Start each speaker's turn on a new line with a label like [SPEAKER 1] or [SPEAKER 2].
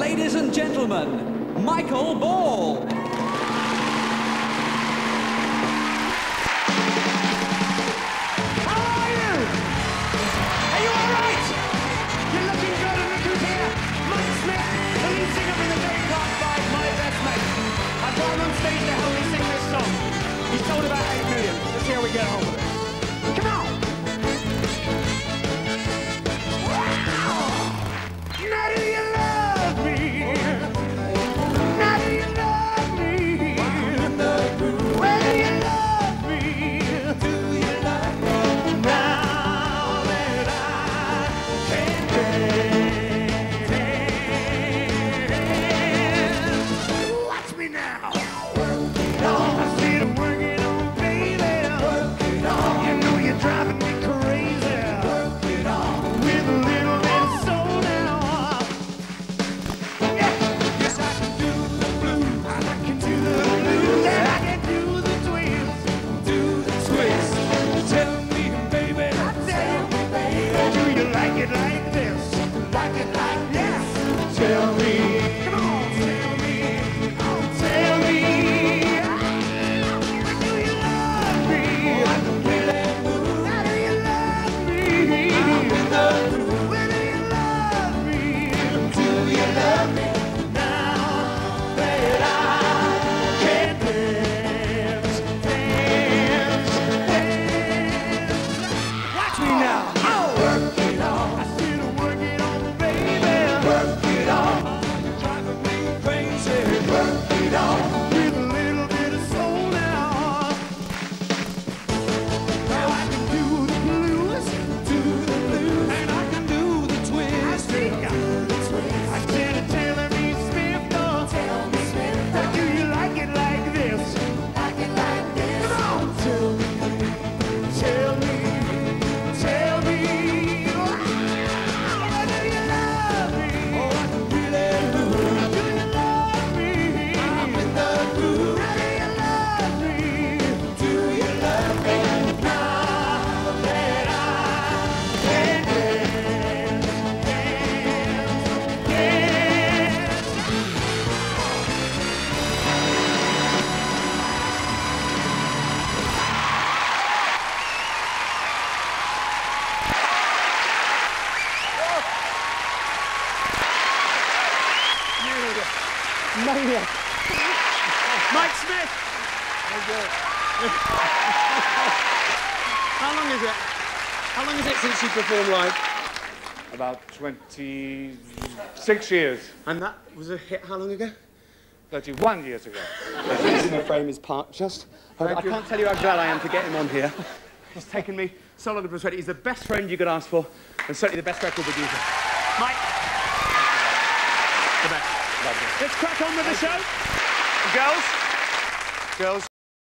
[SPEAKER 1] Ladies and gentlemen, Michael Ball.
[SPEAKER 2] How are you? Are you all right? You're looking good, and look who's here. Mike Smith, the lead singer from the Dave Clark 5, My Best Mate. I've got him on stage to help me sing this song. He's sold about 8 million. Let's see how we get on with it. Come on! Now do you love me? Now do you love me? Well, do you love me? Do you love me? Now that I can dance. Watch me now. Work it on. I see them working on, baby. Work it on. You know you're driving me crazy. Work it on. With a little bit of soul now. Yeah. Yes, I can do the blues. I can do the blues. And I can do the twist. Do the twist. Tell me, baby. Tell me, baby. Do you like it like this? Like it like this? Tell me. Come on, tell me. Oh, tell me. Do you love me? I can really move. Now do you love me? I'm in the mood. Well, do you love me? Do you love me? Now that I can dance, dance, dance. Watch me now. Oh. Work it on. I said work it on, baby. Work it on. You're driving me crazy. Work it on. With a little bit of soul now. Now I can do the blues, and I can do the twist. I see ya. I said, tell me, Smith, tell me, Smith, do you like it like this? Like it like this. Come on, tell me, tell me, tell me. Oh, do you love me? Oh, I can really lose. Do you love me? I'm in the groove. Do you love me? Do you love me? Now that I can dance, dance, dance. Maniac. Mike Smith. How long is it? How long is it since you performed live?
[SPEAKER 3] About 26 years.
[SPEAKER 2] And that was a hit how long ago?
[SPEAKER 3] 31 years ago.
[SPEAKER 2] In the frame is parked just. I can't tell you how glad I am to get him on here. He's taken me so long to persuade. He's the best friend you could ask for, and certainly the best record producer. Mike. The best. Let's crack on with the show. Girls,